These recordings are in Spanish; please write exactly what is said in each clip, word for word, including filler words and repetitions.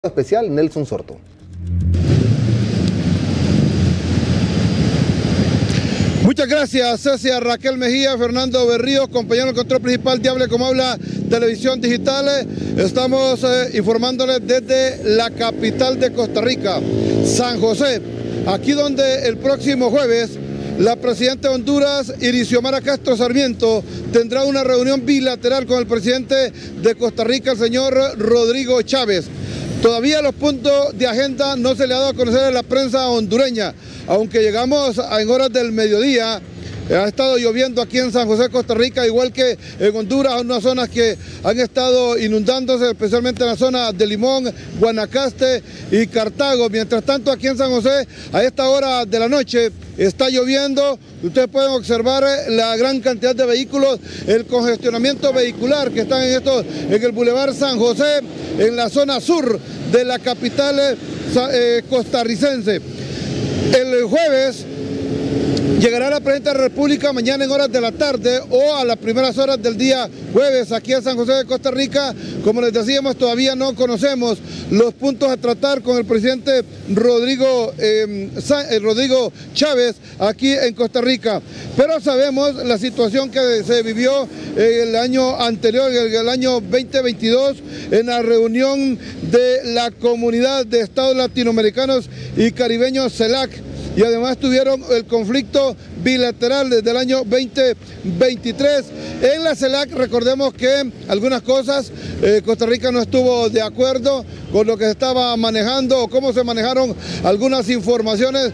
Especial Nelson Sorto. Muchas gracias, Cecia, Raquel Mejía, Fernando Berríos, compañero del control principal de Hable Como Habla Televisión Digital. Estamos eh, informándoles desde la capital de Costa Rica, San José, aquí donde el próximo jueves la presidenta de Honduras, Irixiomara Castro Sarmiento, tendrá una reunión bilateral con el presidente de Costa Rica, el señor Rodrigo Chávez. Todavía los puntos de agenda no se le ha dado a conocer a la prensa hondureña, aunque llegamos en horas del mediodía. Ha estado lloviendo aquí en San José, Costa Rica, igual que en Honduras, en unas zonas que han estado inundándose, especialmente en la zona de Limón, Guanacaste y Cartago. Mientras tanto, aquí en San José, a esta hora de la noche, está lloviendo. Ustedes pueden observar la gran cantidad de vehículos, el congestionamiento vehicular que están en, esto, en el Boulevard San José, en la zona sur de la capital eh, costarricense. El jueves llegará la presidenta de la República mañana en horas de la tarde o a las primeras horas del día jueves aquí en San José de Costa Rica. Como les decíamos, todavía no conocemos los puntos a tratar con el presidente Rodrigo, eh, Rodrigo Chávez aquí en Costa Rica. Pero sabemos la situación que se vivió el año anterior, el año veinte veintidós, en la reunión de la Comunidad de Estados Latinoamericanos y Caribeños, CELAC. Y además tuvieron el conflicto bilateral desde el año veinte veintitrés. En la CELAC recordemos que algunas cosas eh, Costa Rica no estuvo de acuerdo con lo que se estaba manejando o cómo se manejaron algunas informaciones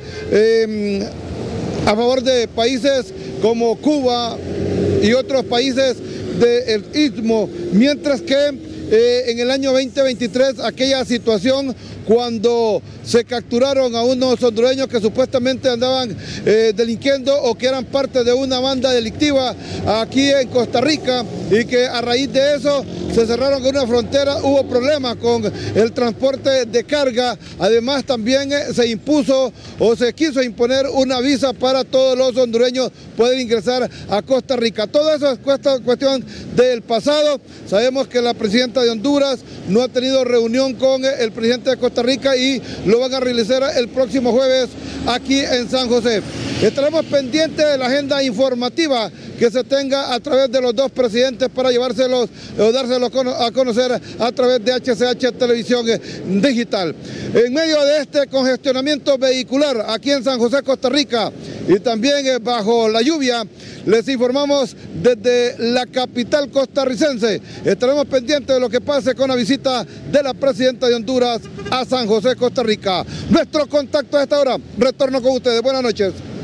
eh, a favor de países como Cuba y otros países del Istmo, mientras que eh, en el año veinte veintitrés aquella situación cuando se capturaron a unos hondureños que supuestamente andaban eh, delinquiendo o que eran parte de una banda delictiva aquí en Costa Rica, y que a raíz de eso se cerraron con una frontera, hubo problemas con el transporte de carga. Además también eh, se impuso o se quiso imponer una visa para todos los hondureños poder ingresar a Costa Rica. Todo eso es cuestión del pasado. Sabemos que la presidenta de Honduras no ha tenido reunión con el presidente de Costa Rica y lo van a realizar el próximo jueves aquí en San José. Estaremos pendientes de la agenda informativa que se tenga a través de los dos presidentes para llevárselos o dárselos a conocer a través de H C H Televisión Digital. En medio de este congestionamiento vehicular aquí en San José, Costa Rica, y también bajo la lluvia, les informamos desde la capital costarricense. Estaremos pendientes de lo que pase con la visita de la presidenta de Honduras a San José, Costa Rica. Nuestro contacto a esta hora. Retorno con ustedes. Buenas noches.